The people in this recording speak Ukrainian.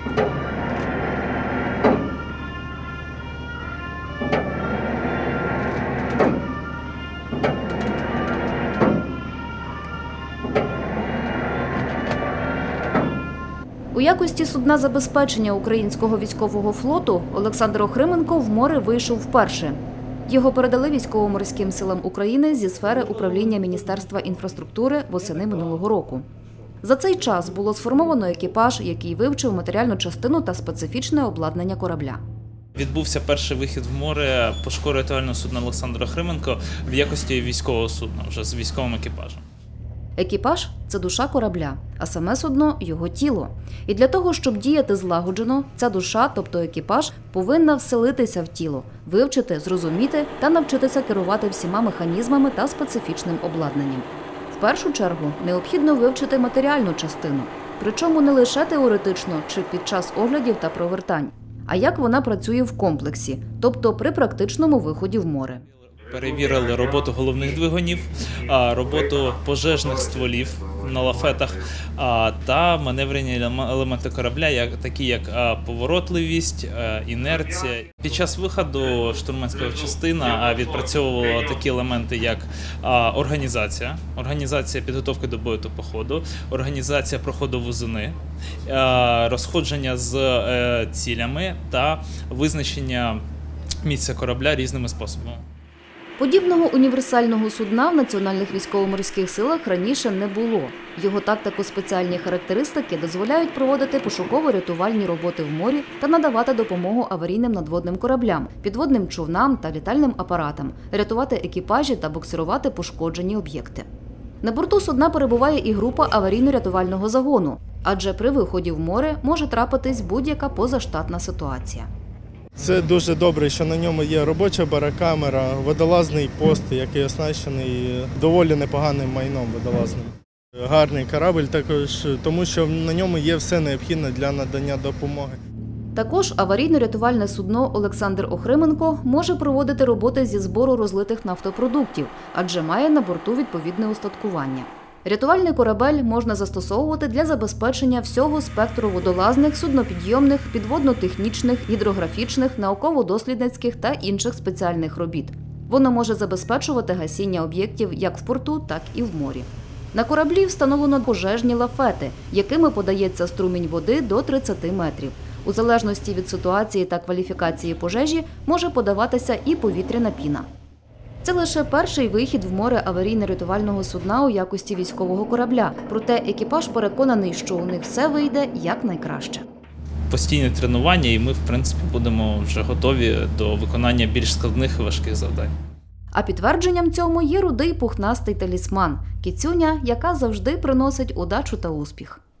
У якості судна забезпечення українського військового флоту Олександр Охрименко в море вийшов вперше. Його передали Військово-морським силам України зі сфери управління Міністерства інфраструктури восени минулого року. За цей час було сформовано екіпаж, який вивчив матеріальну частину та специфічне обладнання корабля. Відбувся перший вихід в море пошуково-рятувального судна Олександра Охрименко в якості військового судна, вже з військовим екіпажем. Екіпаж – це душа корабля, а саме судно – його тіло. І для того, щоб діяти злагоджено, ця душа, тобто екіпаж, повинна вселитися в тіло, вивчити, зрозуміти та навчитися керувати всіма механізмами та специфічним обладнанням. В першу чергу необхідно вивчити матеріальну частину, причому не лише теоретично чи під час оглядів та провертань, а як вона працює в комплексі, тобто при практичному виході в море. Перевірили роботу головних двигунів, роботу пожежних стволів на лафетах та маневрені елементи корабля, такі як поворотливість, інерція. Під час виходу штурманська частина відпрацьовувала такі елементи, як організація підготовки до бою та походу, організація проходу вузини, розходження з цілями та визначення місця корабля різними способами. Подібного універсального судна в Національних військово-морських силах раніше не було. Його тактико-спеціальні характеристики дозволяють проводити пошуково-рятувальні роботи в морі та надавати допомогу аварійним надводним кораблям, підводним човнам та літальним апаратам, рятувати екіпажі та буксирувати пошкоджені об'єкти. На борту судна перебуває і група аварійно-рятувального загону, адже при виході в море може трапитись будь-яка позаштатна ситуація. Це дуже добре, що на ньому є робоча барокамера, водолазний пост, який оснащений доволі непоганим майном водолазним. Гарний корабль також, тому що на ньому є все необхідне для надання допомоги. Також аварійно-рятувальне судно «Олександр Охрименко» може проводити роботи зі збору розлитих нафтопродуктів, адже має на борту відповідне устаткування. Рятувальний корабель можна застосовувати для забезпечення всього спектру водолазних, суднопідйомних, підводно-технічних, гідрографічних, науково-дослідницьких та інших спеціальних робіт. Воно може забезпечувати гасіння об'єктів як в порту, так і в морі. На кораблі встановлено пожежні лафети, якими подається струмінь води до 30 метрів. У залежності від ситуації та кваліфікації пожежі може подаватися і повітряна піна. Це лише перший вихід в море аварійно-рятувального судна у якості військового корабля. Проте екіпаж переконаний, що у них все вийде якнайкраще. Постійне тренування, і ми, в принципі, будемо вже готові до виконання більш складних і важких завдань. А підтвердженням цьому є рудий пухнастий талісман – кицюня, яка завжди приносить удачу та успіх.